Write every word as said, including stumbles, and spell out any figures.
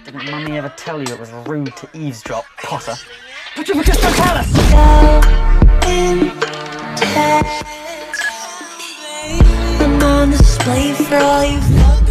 Didn't Mummy ever tell you it was rude to eavesdrop, Potter? But you just don't tell us! I'm on display for all you